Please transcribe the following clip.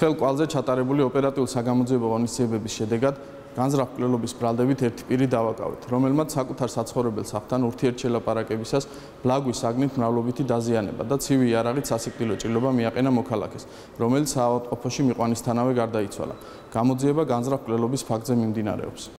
ცხელ კვალზე ჩატარებული ოპერატიულ-საგამოძიებო ღონისძიებების შედეგად განზრახ მკვლელობის ბრალდებით ერთი პირი დავაკავეთ, რომელმაც საკუთარ საცხოვრებელ სახლთან ურთიერთშელაპარაკებისას ბლაგვის საგნით მრავლობითი დაზიანება და ცივი იარაღით სასიკვდილო ჭრილობა მიაყენა მოქალაქეს, რომელიც საავადმყოფოში მიყვანისთანავე გარდაიცვალა. გამოძიება განზრახ მკვლელობის ფაქტზე მიმდინარეობს.